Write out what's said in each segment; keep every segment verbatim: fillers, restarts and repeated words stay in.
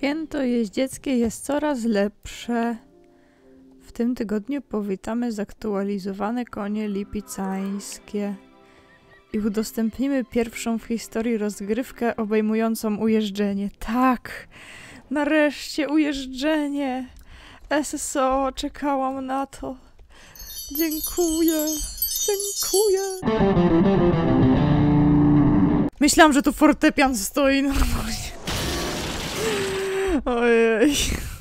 Święto jeździeckie jest coraz lepsze. W tym tygodniu powitamy zaktualizowane konie lipicańskie i udostępnimy pierwszą w historii rozgrywkę obejmującą ujeżdżenie. Tak! Nareszcie ujeżdżenie! S S O, czekałam na to. Dziękuję! Dziękuję! Myślałam, że tu fortepian stoi normalnie. Ojej.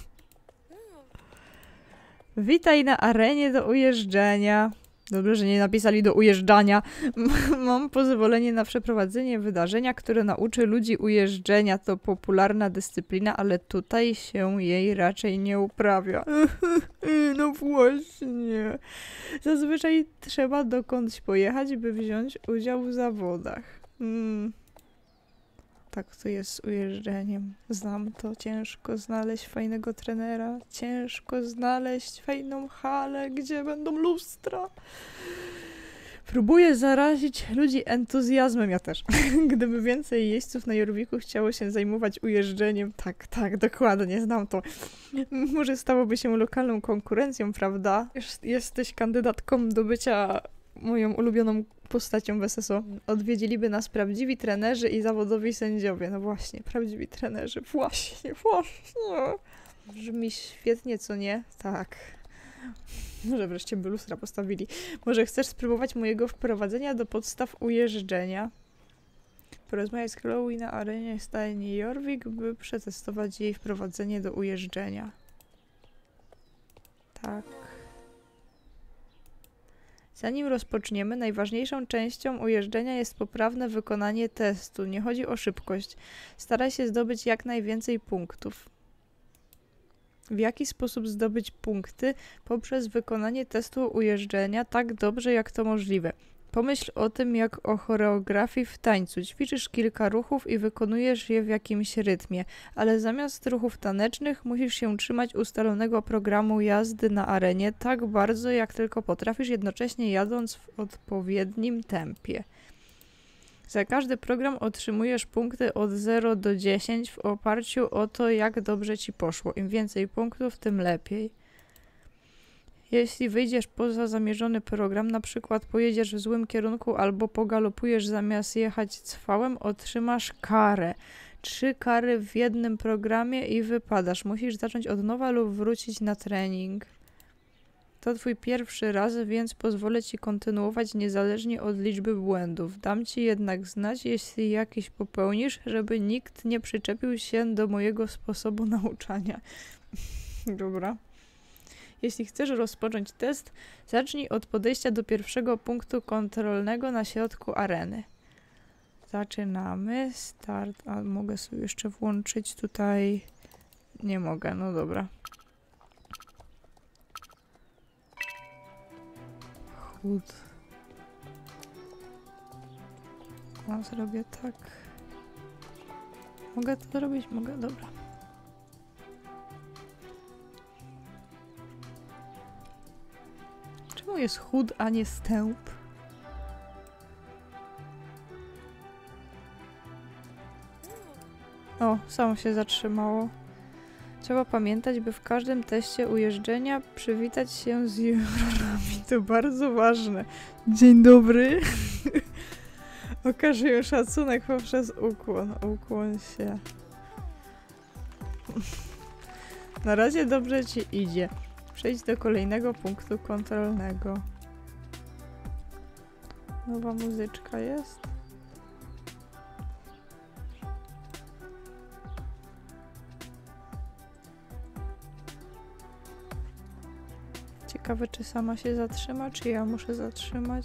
Witaj na arenie do ujeżdżenia. Dobrze, że nie napisali do ujeżdżania. Mam pozwolenie na przeprowadzenie wydarzenia, które nauczy ludzi ujeżdżenia. To popularna dyscyplina, ale tutaj się jej raczej nie uprawia. No właśnie. Zazwyczaj trzeba dokądś pojechać, by wziąć udział w zawodach. Hmm. Tak to jest z ujeżdżeniem. Znam to. Ciężko znaleźć fajnego trenera. Ciężko znaleźć fajną halę, gdzie będą lustra. Próbuję zarazić ludzi entuzjazmem. Ja też. Gdyby więcej jeźdźców na Jorviku chciało się zajmować ujeżdżeniem. Tak, tak, dokładnie. Znam to. Może stałoby się lokalną konkurencją, prawda? Jesteś kandydatką do bycia moją ulubioną postacią w S S O. Odwiedziliby nas prawdziwi trenerzy i zawodowi sędziowie. No właśnie, prawdziwi trenerzy. Właśnie, właśnie. Brzmi świetnie, co nie? Tak. Może wreszcie by lustra postawili. Może chcesz spróbować mojego wprowadzenia do podstaw ujeżdżenia? Porozmawiać z Chloe na arenie stajni Jorvik, by przetestować jej wprowadzenie do ujeżdżenia. Tak. Zanim rozpoczniemy, najważniejszą częścią ujeżdżenia jest poprawne wykonanie testu. Nie chodzi o szybkość. Staraj się zdobyć jak najwięcej punktów. W jaki sposób zdobyć punkty? Poprzez wykonanie testu ujeżdżenia tak dobrze, jak to możliwe. Pomyśl o tym jak o choreografii w tańcu. Ćwiczysz kilka ruchów i wykonujesz je w jakimś rytmie, ale zamiast ruchów tanecznych musisz się trzymać ustalonego programu jazdy na arenie tak bardzo, jak tylko potrafisz, jednocześnie jadąc w odpowiednim tempie. Za każdy program otrzymujesz punkty od zera do dziesięciu w oparciu o to, jak dobrze ci poszło. Im więcej punktów, tym lepiej. Jeśli wyjdziesz poza zamierzony program, na przykład pojedziesz w złym kierunku albo pogalopujesz zamiast jechać cwałem, otrzymasz karę. Trzy kary w jednym programie i wypadasz. Musisz zacząć od nowa lub wrócić na trening. To twój pierwszy raz, więc pozwolę ci kontynuować niezależnie od liczby błędów. Dam ci jednak znać, jeśli jakiś popełnisz, żeby nikt nie przyczepił się do mojego sposobu nauczania. Dobra. Jeśli chcesz rozpocząć test, zacznij od podejścia do pierwszego punktu kontrolnego na środku areny. Zaczynamy. Start. A mogę sobie jeszcze włączyć tutaj... Nie mogę, no dobra. Chód. A, zrobię tak. Mogę to zrobić? Mogę, dobra. Czemu jest chód, a nie stęp? O, samo się zatrzymało. Trzeba pamiętać, by w każdym teście ujeżdżenia przywitać się z jurorami. To bardzo ważne. Dzień dobry. Okaż im szacunek poprzez ukłon. Ukłoń się. Na razie dobrze ci idzie. Przejdź do kolejnego punktu kontrolnego. Nowa muzyczka jest. Ciekawe, czy sama się zatrzyma, czy ja muszę zatrzymać.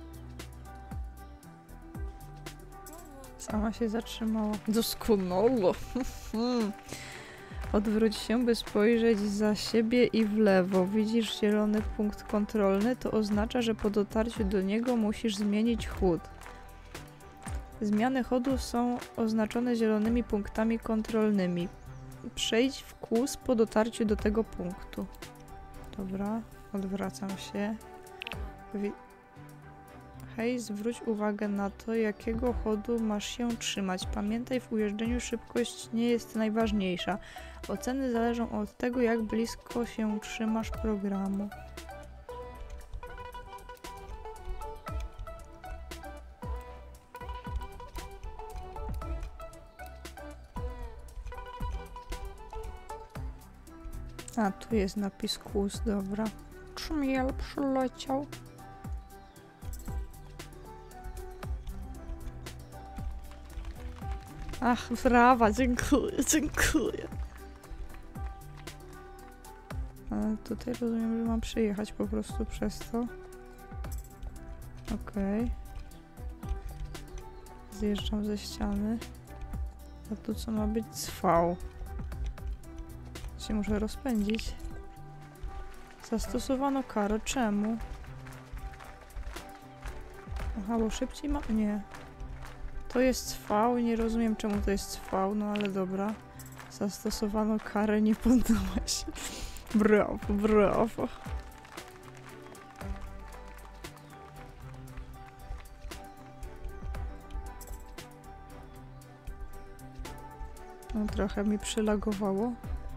Sama się zatrzymała. Doskonale. Odwróć się, by spojrzeć za siebie i w lewo. Widzisz zielony punkt kontrolny? To oznacza, że po dotarciu do niego musisz zmienić chód. Zmiany chodu są oznaczone zielonymi punktami kontrolnymi. Przejdź w kłus po dotarciu do tego punktu. Dobra, odwracam się. Wi Hej, zwróć uwagę na to, jakiego chodu masz się trzymać. Pamiętaj, w ujeżdżeniu szybkość nie jest najważniejsza. Oceny zależą od tego, jak blisko się trzymasz programu. A, tu jest napis kus, dobra. Czmiel przyleciał. Ach, brawa, dziękuję, dziękuję. Ale tutaj rozumiem, że mam przyjechać po prostu przez to. Okej. Okay. Zjeżdżam ze ściany. A tu co ma być? V. Się muszę rozpędzić. Zastosowano karę. Czemu? Aha, bo szybciej ma... Nie. To jest V. Nie rozumiem, czemu to jest V, no ale dobra. Zastosowano karę, nie poddała się. Brawo, brawo. No trochę mi przylagowało.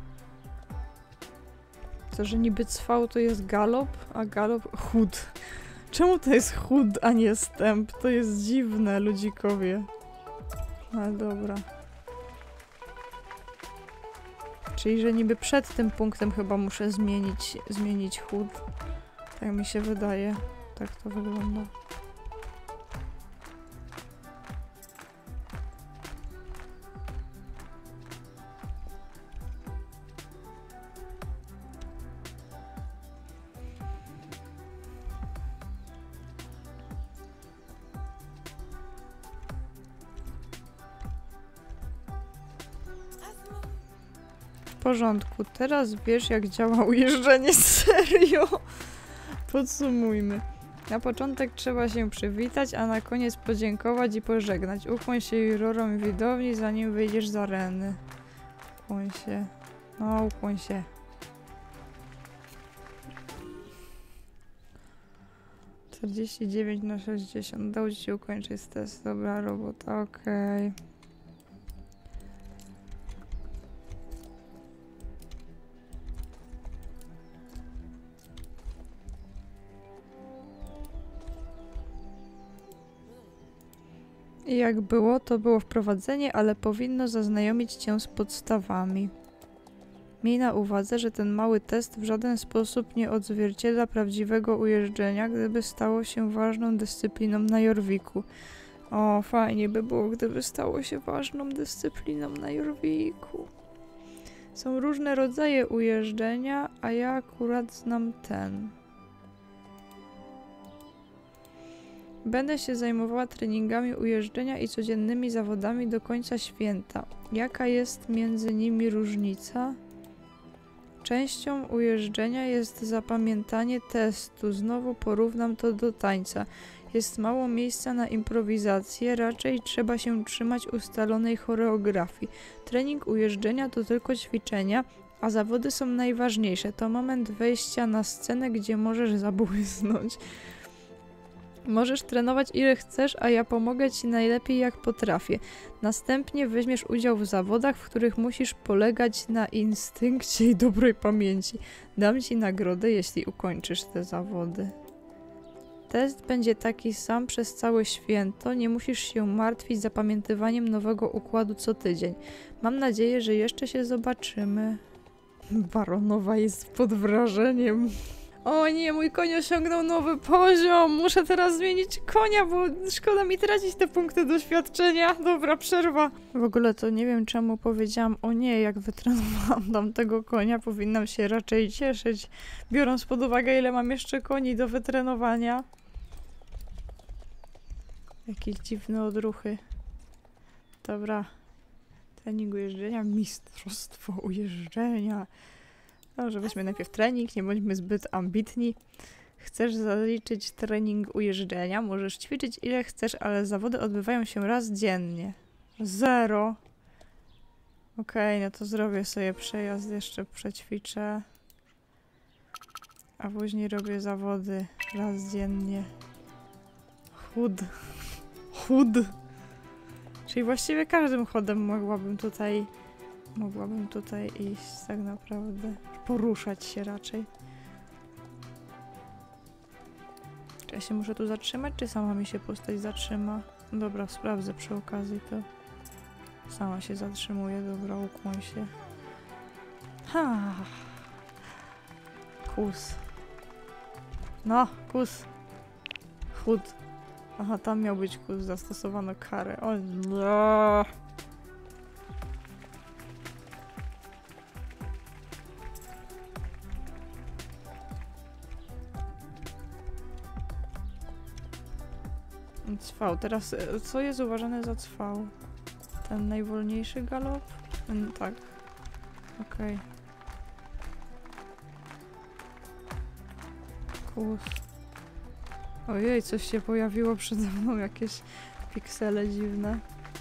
To, że niby cwał to jest galop, a galop chód. Czemu to jest chód, a nie stęp? To jest dziwne, ludzikowie. Ale dobra. Czyli, że niby przed tym punktem chyba muszę zmienić, zmienić chód. Tak mi się wydaje. Tak to wygląda. W porządku, teraz wiesz, jak działa ujeżdżanie. Serio? Podsumujmy. Na początek trzeba się przywitać, a na koniec podziękować i pożegnać. Ukłoń się jurorom widowni, zanim wyjdziesz z areny. Ukłoń się. No, ukłoń się. czterdzieści dziewięć na sześćdziesiąt. Udało ci się ukończyć test. Dobra robota, okej. Okay. I jak było, to było wprowadzenie, ale powinno zaznajomić cię z podstawami. Miej na uwadze, że ten mały test w żaden sposób nie odzwierciedla prawdziwego ujeżdżenia, gdyby stało się ważną dyscypliną na Jorviku. O, fajnie by było, gdyby stało się ważną dyscypliną na Jorviku. Są różne rodzaje ujeżdżenia, a ja akurat znam ten. Będę się zajmowała treningami ujeżdżenia i codziennymi zawodami do końca święta. Jaka jest między nimi różnica? Częścią ujeżdżenia jest zapamiętanie testu. Znowu porównam to do tańca. Jest mało miejsca na improwizację, raczej trzeba się trzymać ustalonej choreografii. Trening ujeżdżenia to tylko ćwiczenia, a zawody są najważniejsze. To moment wejścia na scenę, gdzie możesz zabłysnąć. Możesz trenować ile chcesz, a ja pomogę ci najlepiej jak potrafię. Następnie weźmiesz udział w zawodach, w których musisz polegać na instynkcie i dobrej pamięci. Dam ci nagrodę, jeśli ukończysz te zawody. Test będzie taki sam przez całe święto, nie musisz się martwić zapamiętywaniem nowego układu co tydzień. Mam nadzieję, że jeszcze się zobaczymy. Baronowa jest pod wrażeniem. O nie, mój koń osiągnął nowy poziom. Muszę teraz zmienić konia, bo szkoda mi tracić te punkty doświadczenia. Dobra, przerwa. W ogóle to nie wiem, czemu powiedziałam o nie, jak wytrenowałam tamtego konia. Powinnam się raczej cieszyć, biorąc pod uwagę, ile mam jeszcze koni do wytrenowania. Jakieś dziwne odruchy. Dobra. Trening ujeżdżenia, mistrzostwo ujeżdżenia. Dobrze, weźmy najpierw trening, nie bądźmy zbyt ambitni. Chcesz zaliczyć trening ujeżdżenia, możesz ćwiczyć ile chcesz, ale zawody odbywają się raz dziennie. Zero. Okej, okay, no to zrobię sobie przejazd, jeszcze przećwiczę. A później robię zawody raz dziennie. Chód. Chód. Czyli właściwie każdym chodem mogłabym tutaj... Mogłabym tutaj iść tak naprawdę. Poruszać się raczej. Czy ja się muszę tu zatrzymać, czy sama mi się postać zatrzyma? Dobra, sprawdzę przy okazji to. Sama się zatrzymuje, dobra, ukłoń się. Ha. Kus. No, kus. Chód. Aha, tam miał być kus, zastosowano karę. O no. Cwał. Teraz co jest uważane za cwał? Ten najwolniejszy galop? Ten, tak. Okej. Okay. Kus. Ojej, coś się pojawiło przede mną, jakieś piksele dziwne.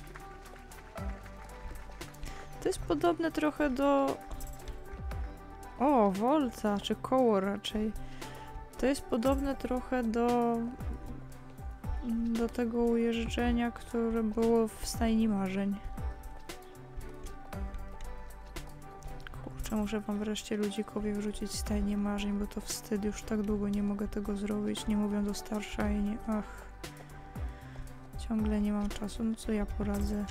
To jest podobne trochę do... O, Volta, czy koło raczej. To jest podobne trochę do... do tego ujeżdżenia, które było w Stajni Marzeń. Kurczę, muszę wam wreszcie ludzikowi wrzucić Stajnię Marzeń, bo to wstyd, już tak długo nie mogę tego zrobić, nie mówiąc o Starshine'ie. Ach. Ciągle nie mam czasu, no co ja poradzę.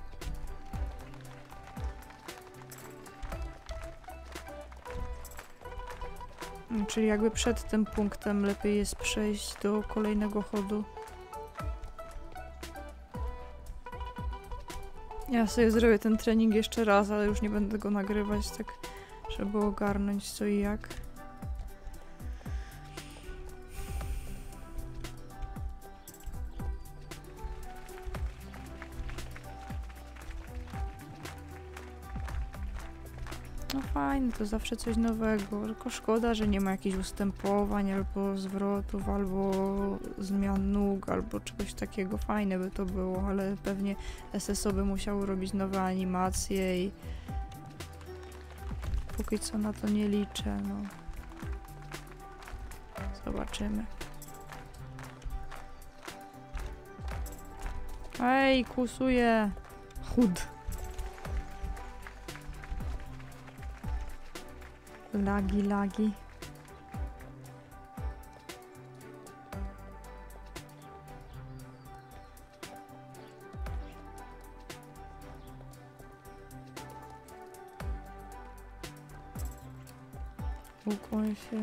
Czyli jakby przed tym punktem lepiej jest przejść do kolejnego chodu. Ja sobie zrobię ten trening jeszcze raz, ale już nie będę go nagrywać, tak żeby ogarnąć co i jak. No fajne, to zawsze coś nowego, tylko szkoda, że nie ma jakichś ustępowań, albo zwrotów, albo zmian nóg, albo czegoś takiego. Fajne by to było, ale pewnie S S O by musiało robić nowe animacje i póki co na to nie liczę, no. Zobaczymy. Ej, kusuje! Chód! Lagi, lagi. Ukłoń się.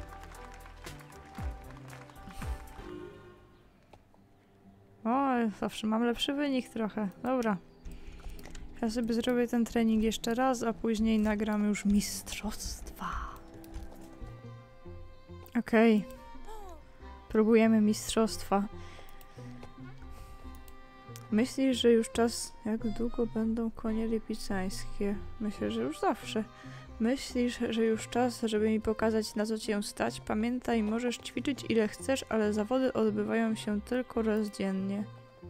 O, zawsze mam lepszy wynik trochę. Dobra. Ja sobie zrobię ten trening jeszcze raz, a później nagram już mistrzostwa. Okej. Okay. Próbujemy mistrzostwa. Myślisz, że już czas... Jak długo będą konie lipicańskie? Myślę, że już zawsze. Myślisz, że już czas, żeby mi pokazać, na co cię stać? Pamiętaj, możesz ćwiczyć ile chcesz, ale zawody odbywają się tylko raz dziennie.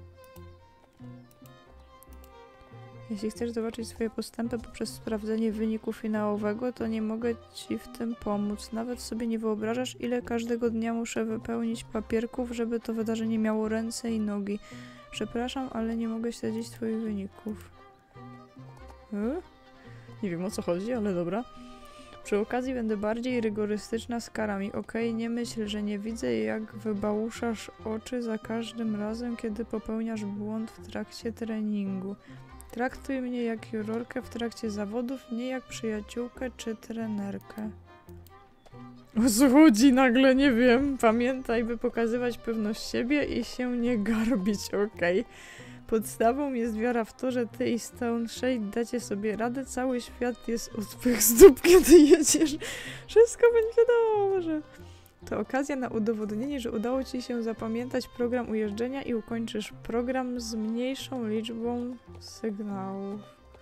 Jeśli chcesz zobaczyć swoje postępy poprzez sprawdzenie wyniku finałowego, to nie mogę ci w tym pomóc. Nawet sobie nie wyobrażasz, ile każdego dnia muszę wypełnić papierków, żeby to wydarzenie miało ręce i nogi. Przepraszam, ale nie mogę śledzić twoich wyników. E? Nie wiem, o co chodzi, ale dobra. Przy okazji będę bardziej rygorystyczna z karami. Okej, nie myśl, że nie widzę, jak wybałuszasz oczy za każdym razem, kiedy popełniasz błąd w trakcie treningu. Traktuj mnie jak jurorkę w trakcie zawodów, nie jak przyjaciółkę czy trenerkę. O co chodzi nagle, nie wiem. Pamiętaj, by pokazywać pewność siebie i się nie garbić, okej. Okay. Podstawą jest wiara w to, że ty i Stone Shade dacie sobie radę. Cały świat jest u twych stóp, kiedy jedziesz. Wszystko będzie dobrze. To okazja na udowodnienie, że udało ci się zapamiętać program ujeżdżenia i ukończysz program z mniejszą liczbą sygnałów.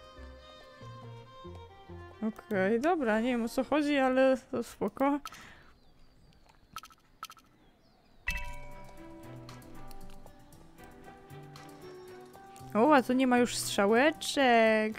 Okej, okay, dobra, nie wiem o co chodzi, ale to spoko. O, a to nie ma już strzałeczek.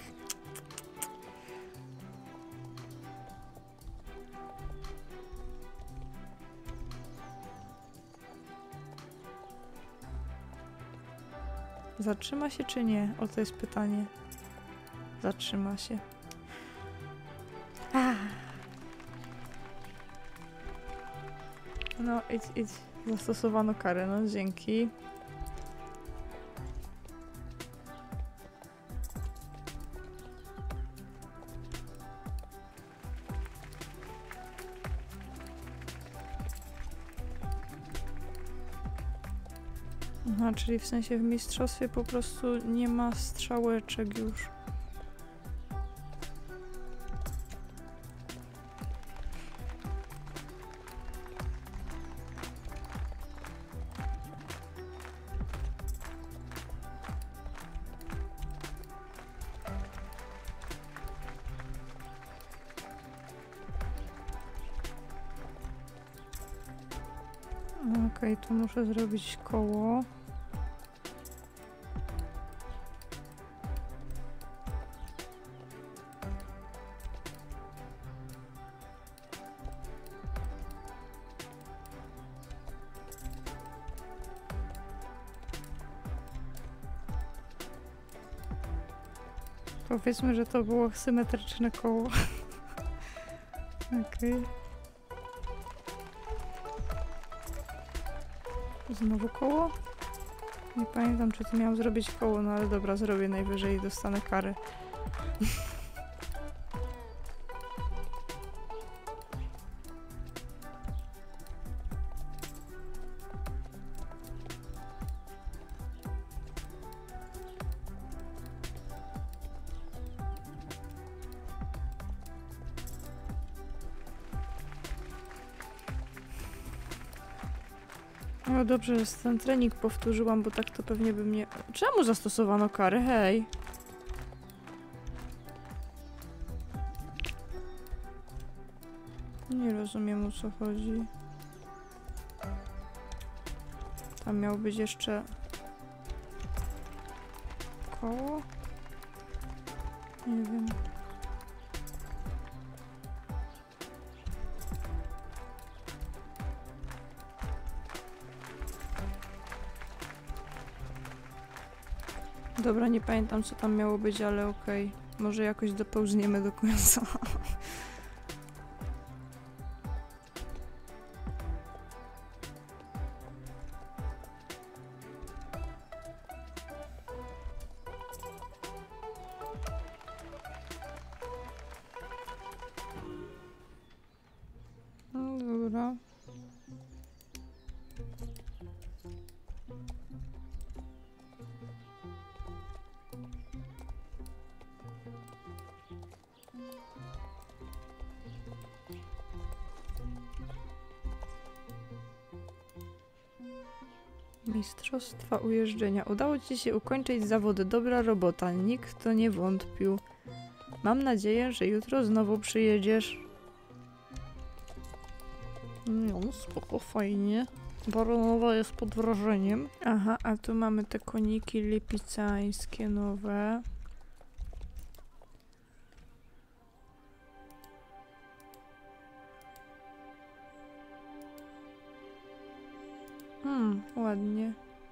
Zatrzyma się czy nie? O, to jest pytanie. Zatrzyma się. Ah. No, idź, idź. Zastosowano karę, no dzięki. Aha, czyli w sensie w mistrzostwie po prostu nie ma strzałeczek już. Okej, okay, tu muszę zrobić koło. Powiedzmy, że to było symetryczne koło. Okej. Okay. Znowu koło? Nie pamiętam, czy to miałam zrobić koło, no ale dobra, zrobię najwyżej i dostanę karę. No dobrze, że ten trening powtórzyłam, bo tak to pewnie by mnie... Czemu zastosowano karę? Hej! Nie rozumiem, o co chodzi. Tam miał być jeszcze... koło? Nie wiem. Dobra, nie pamiętam, co tam miało być, ale okej. Okay. Może jakoś dopełzniemy do końca. No dobra. Mistrzostwa ujeżdżenia. Udało ci się ukończyć zawody. Dobra robota. Nikt w to nie wątpił. Mam nadzieję, że jutro znowu przyjedziesz. No, spoko, fajnie. Baronowa jest pod wrażeniem. Aha, a tu mamy te koniki lipicańskie nowe. Hmm, ładnie.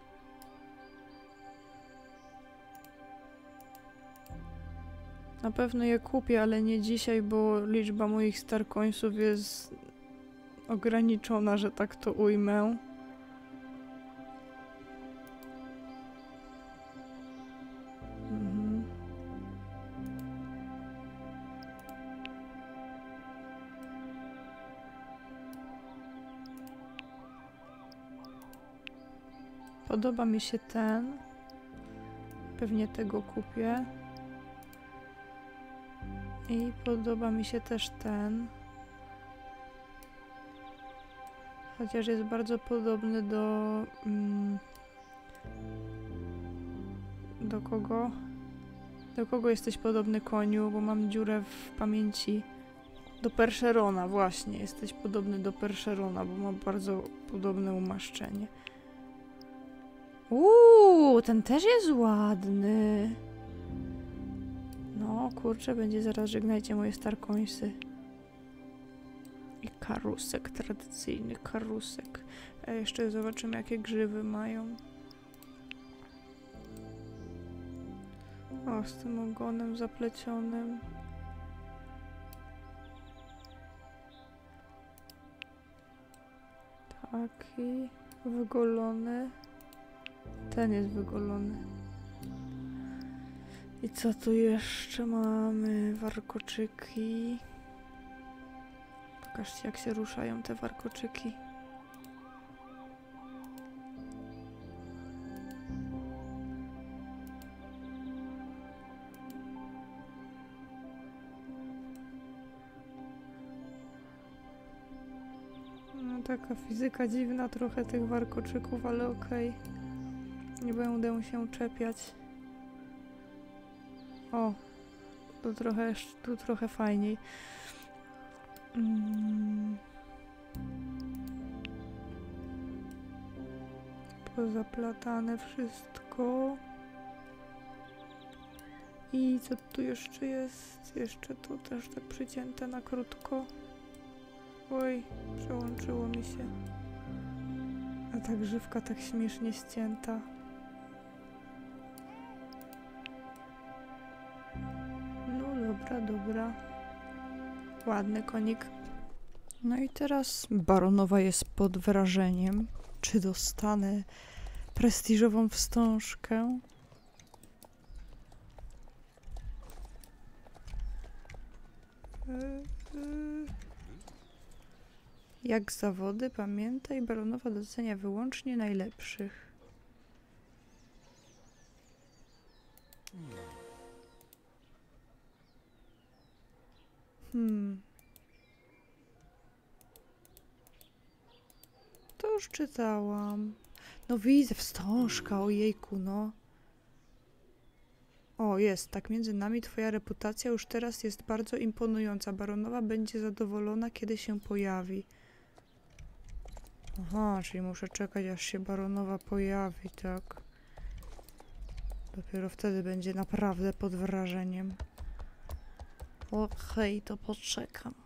Na pewno je kupię, ale nie dzisiaj, bo liczba moich starcoinsów jest ograniczona, że tak to ujmę. Mhm. Podoba mi się ten. Pewnie tego kupię. I podoba mi się też ten. Chociaż jest bardzo podobny do... Mm, do kogo? Do kogo jesteś podobny, koniu? Bo mam dziurę w pamięci. Do Percherona, właśnie. Jesteś podobny do Percherona, bo ma bardzo podobne umaszczenie. Uuu, ten też jest ładny. No, kurczę, będzie zaraz, żegnajcie moje starcoinsy. I karusek, tradycyjny karusek. A jeszcze zobaczymy, jakie grzywy mają. O, z tym ogonem zaplecionym. Taki wygolony. Ten jest wygolony. I co tu jeszcze mamy? Warkoczyki. Pokażcie, jak się ruszają te warkoczyki. No, taka fizyka dziwna trochę tych warkoczyków, ale okej. Okay. Nie będę się czepiać. O, tu trochę, tu trochę fajniej. Mm. Pozaplatane wszystko. I co tu jeszcze jest? Jeszcze tu też tak przycięte na krótko. Oj, przełączyło mi się. A ta grzywka tak śmiesznie ścięta. No dobra, dobra. Ładny konik. No i teraz baronowa jest pod wrażeniem, czy dostanę prestiżową wstążkę. Jak zawody, pamiętaj, baronowa docenia wyłącznie najlepszych. Hmm. To już czytałam. No widzę, wstążka, ojejku, no. O, jest, tak między nami twoja reputacja już teraz jest bardzo imponująca. Baronowa będzie zadowolona, kiedy się pojawi. Aha, czyli muszę czekać, aż się baronowa pojawi, tak? Dopiero wtedy będzie naprawdę pod wrażeniem. Okej, to poczekam.